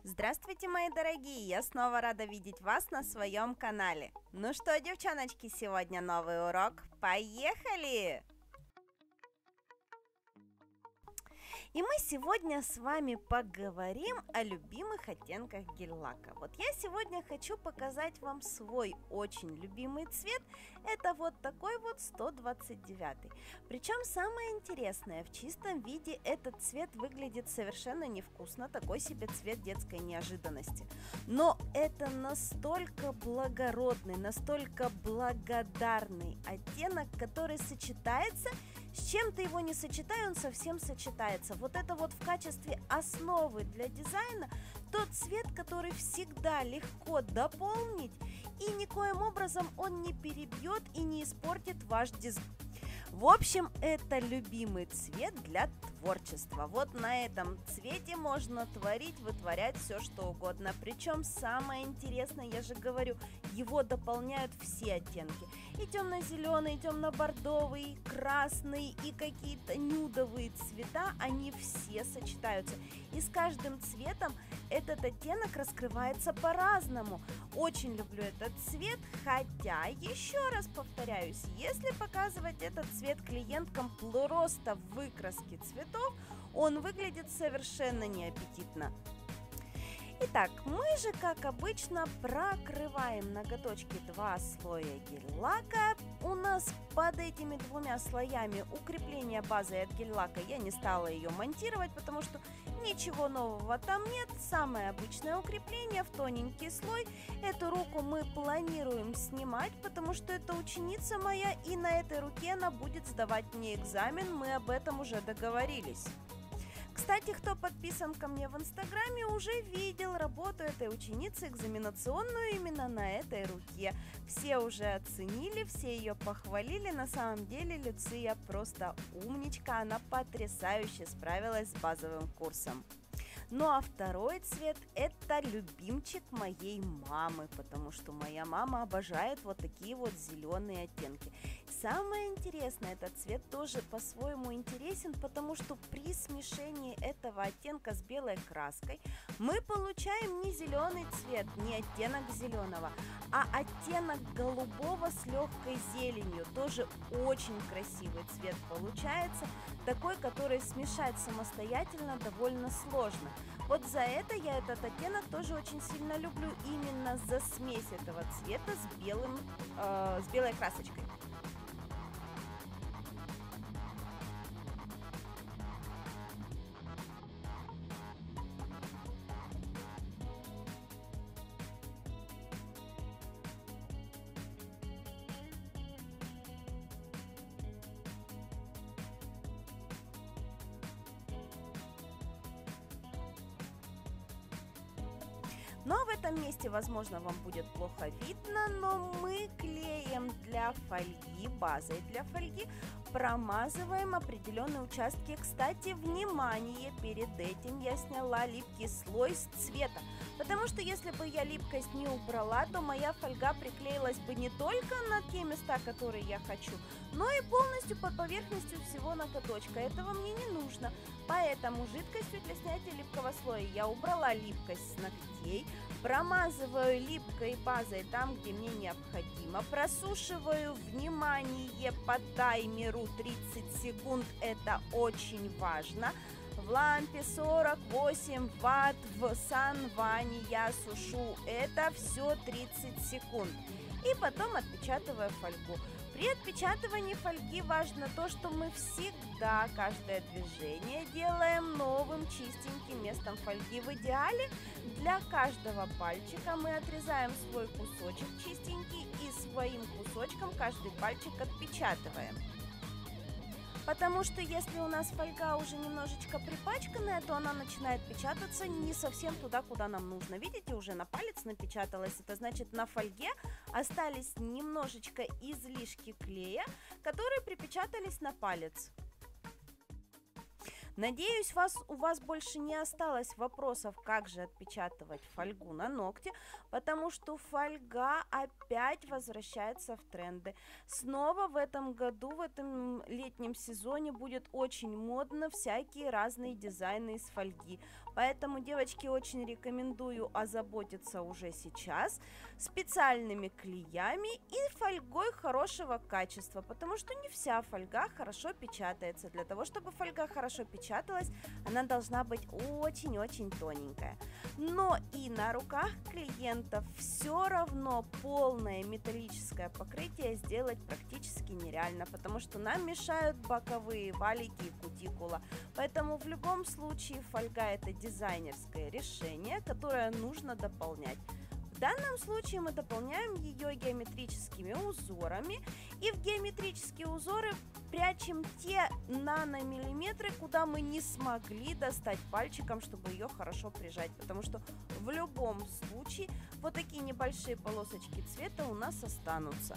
Здравствуйте, мои дорогие! Я снова рада видеть вас на своем канале. Ну что, девчоночки, сегодня новый урок. Поехали! И мы сегодня с вами поговорим о любимых оттенках гель-лака. Вот я сегодня хочу показать вам свой очень любимый цвет. Это вот такой вот 129. Причем самое интересное, в чистом виде этот цвет выглядит совершенно невкусно, такой себе цвет детской неожиданности. Но это настолько благородный, настолько благодарный оттенок, который сочетается. С чем ты его не сочетай, он совсем сочетается. Вот это вот в качестве основы для дизайна тот цвет, который всегда легко дополнить, и никоим образом он не перебьет и не испортит ваш дизайн. В общем, это любимый цвет для творчества. Вот на этом цвете можно творить, вытворять все, что угодно. Причем самое интересное, я же говорю, его дополняют все оттенки. И темно-зеленый, и темно-бордовый, и красный, и какие-то нюдовые цвета, они все сочетаются. И с каждым цветом этот оттенок раскрывается по-разному. Очень люблю этот цвет, хотя, еще раз повторяюсь, если показывать этот цвет клиенткам просто в выкраске цветов, он выглядит совершенно неаппетитно. Итак, мы же, как обычно, прокрываем ноготочки 2 слоя гель-лака. У нас под этими 2 слоями укрепление базы от гель-лака. Я не стала ее монтировать, потому что ничего нового там нет. Самое обычное укрепление в тоненький слой. Эту руку мы планируем снимать, потому что это ученица моя, и на этой руке она будет сдавать мне экзамен. Мы об этом уже договорились. Кстати, кто подписан ко мне в Инстаграме, уже видел работу этой ученицы экзаменационную именно на этой руке. Все уже оценили, все ее похвалили. На самом деле Люция просто умничка, она потрясающе справилась с базовым курсом. Ну а второй цвет – это любимчик моей мамы, потому что моя мама обожает вот такие вот зеленые оттенки. Самое интересное, этот цвет тоже по-своему интересен, потому что при смешении этого оттенка с белой краской мы получаем не зеленый цвет, не оттенок зеленого, а оттенок голубого с легкой зеленью. Тоже очень красивый цвет получается, такой, который смешать самостоятельно довольно сложно. Вот за это я этот оттенок тоже очень сильно люблю, именно за смесь этого цвета с белой красочкой. Но в этом месте, возможно, вам будет плохо видно, но мы клеем для фольги, базой для фольги, промазываем определенные участки. Кстати, внимание, перед этим я сняла липкий слой с цвета, потому что если бы я липкость не убрала, то моя фольга приклеилась бы не только на те места, которые я хочу, но и полностью под поверхностью всего ноготочка. Этого мне не нужно, поэтому жидкостью для снятия липкого слоя я убрала липкость с ногтей, промазываю липкой базой там, где мне необходимо, просушиваю, внимание, по таймеру 30 секунд, это очень важно. В лампе 48 ватт, в санване я сушу это все 30 секунд. И потом отпечатываю фольгу. При отпечатывании фольги важно то, что мы всегда каждое движение делаем новым чистеньким местом фольги. В идеале для каждого пальчика мы отрезаем свой кусочек чистенький и своим кусочком каждый пальчик отпечатываем. Потому что если у нас фольга уже немножечко припачканная, то она начинает печататься не совсем туда, куда нам нужно. Видите, уже на палец напечаталась. Это значит, на фольге остались немножечко излишки клея, которые припечатались на палец. Надеюсь, у вас больше не осталось вопросов, как же отпечатывать фольгу на ногте, потому что фольга опять возвращается в тренды. Снова в этом году, в этом летнем сезоне будет очень модно всякие разные дизайны из фольги. Поэтому, девочки, очень рекомендую озаботиться уже сейчас специальными клеями и фольгой хорошего качества, потому что не вся фольга хорошо печатается. Для того, чтобы фольга хорошо печаталась, она должна быть очень-очень тоненькая. Но и на руках клиентов все равно полное металлическое покрытие сделать практически нереально, потому что нам мешают боковые валики и кутикула. Поэтому в любом случае фольга — это дизайнерское решение, которое нужно дополнять. В данном случае мы дополняем ее геометрическими узорами, и в геометрические узоры прячем те наномиллиметры, куда мы не смогли достать пальчиком, чтобы ее хорошо прижать, потому что в любом случае вот такие небольшие полосочки цвета у нас останутся.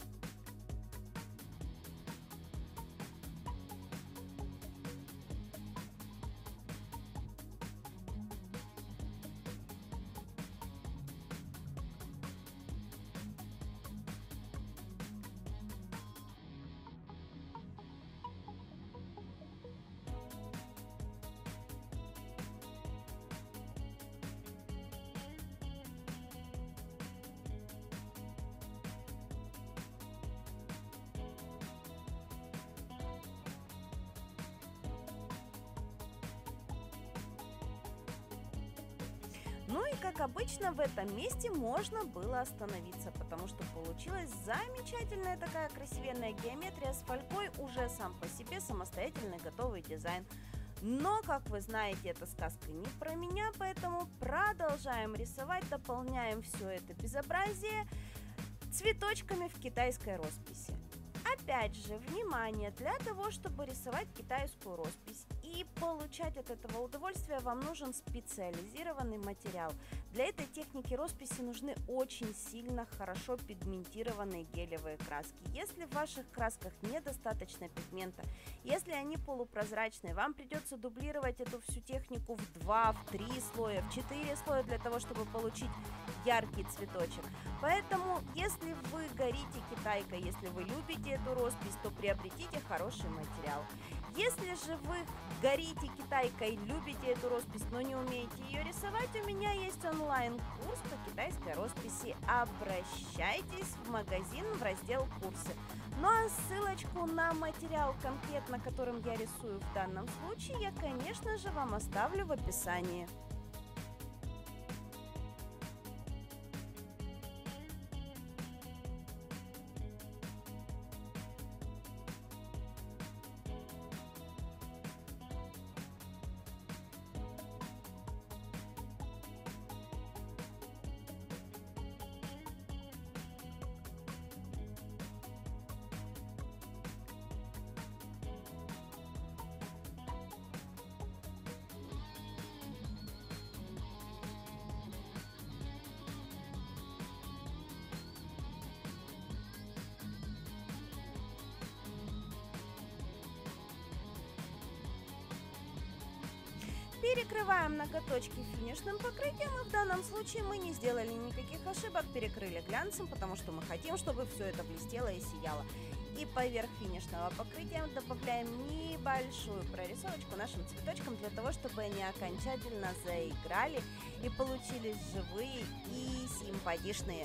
Ну и как обычно в этом месте можно было остановиться, потому что получилась замечательная такая красивенная геометрия с фольгой, уже сам по себе самостоятельный готовый дизайн. Но, как вы знаете, эта сказка не про меня, поэтому продолжаем рисовать, дополняем все это безобразие цветочками в китайской росписи. Опять же, внимание, для того, чтобы рисовать китайскую роспись и получать от этого удовольствие, вам нужен специализированный материал. Для этой техники росписи нужны очень сильно хорошо пигментированные гелевые краски. Если в ваших красках недостаточно пигмента, если они полупрозрачные, вам придется дублировать эту всю технику в 2, в 3 слоя, в 4 слоя для того, чтобы получить яркий цветочек. Поэтому, если вы горите китайкой, если вы любите эту роспись, то приобретите хороший материал. Если же вы горите китайкой, любите эту роспись, но не умеете ее рисовать, у меня есть онлайн-курс по китайской росписи. Обращайтесь в магазин в раздел «Курсы». Ну а ссылочку на материал, конкретно которым я рисую в данном случае, я, конечно же, вам оставлю в описании. Перекрываем ноготочки финишным покрытием, и в данном случае мы не сделали никаких ошибок, перекрыли глянцем, потому что мы хотим, чтобы все это блестело и сияло. И поверх финишного покрытия добавляем небольшую прорисовочку нашим цветочкам, для того, чтобы они окончательно заиграли и получились живые и симпатичные.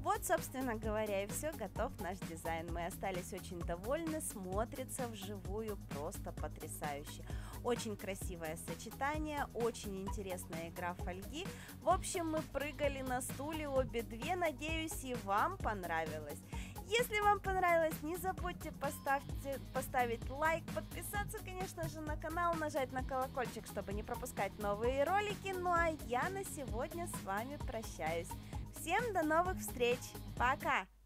Вот, собственно говоря, и все, готов наш дизайн. Мы остались очень довольны, смотрится вживую просто потрясающе. Очень красивое сочетание, очень интересная игра фольги. В общем, мы прыгали на стуле обе две, надеюсь, и вам понравилось. Если вам понравилось, не забудьте поставить лайк, подписаться, конечно же, на канал, нажать на колокольчик, чтобы не пропускать новые ролики. Ну а я на сегодня с вами прощаюсь. Всем до новых встреч. Пока!